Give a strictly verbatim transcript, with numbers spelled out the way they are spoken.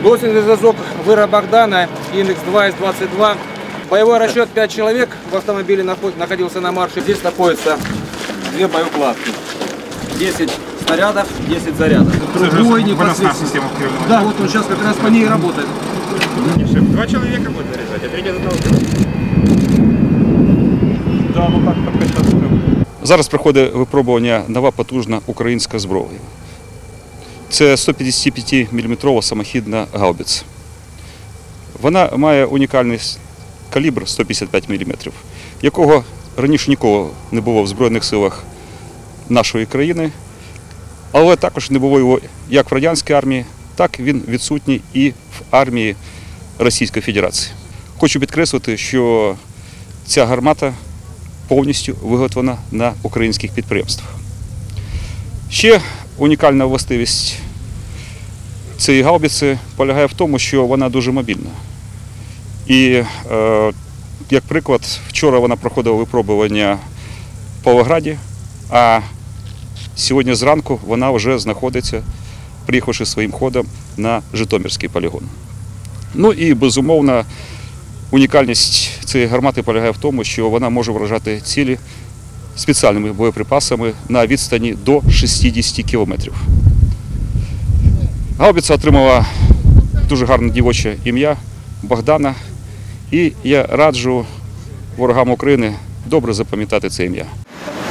Гусеничный зв'язок вира Богдана, индекс два из двадцати двох. Боевой расчет пять человек в автомобиле находился на марше. Здесь находятся две боеукладки. десять снарядов, десять зарядов. Другой непосредственно. Да, вот он сейчас как раз по ней работает. Два человека будет заряжать, а третий за того. Да, ну так, так сейчас. Зараз проходить випробування нова потужна українська зброя. Це сто п'ятдесят п'ять міліметрова самохідна гаубиця. Вона має унікальний калібр сто п'ятдесят п'ять міліметрів, якого раніше ніколи не було в Збройних силах нашої країни, але також не було його як в радянській армії, так він відсутній і в армії Російської Федерації. Хочу підкреслити, що ця гармата повністю виготовлена на українських підприємствах. Ще унікальна властивість цієї гаубиці полягає в тому, що вона дуже мобільна. І, е, як приклад, вчора вона проходила випробування в Павлограді, а сьогодні зранку вона вже знаходиться, приїхавши своїм ходом на Житомирський полігон. Ну і, безумовно, унікальність цієї гармати полягає в тому, що вона може вражати цілі спеціальними боєприпасами на відстані до шістдесят кілометрів. Гаубиця отримала дуже гарне дівоче ім'я Богдана, і я раджу ворогам України добре запам'ятати це ім'я.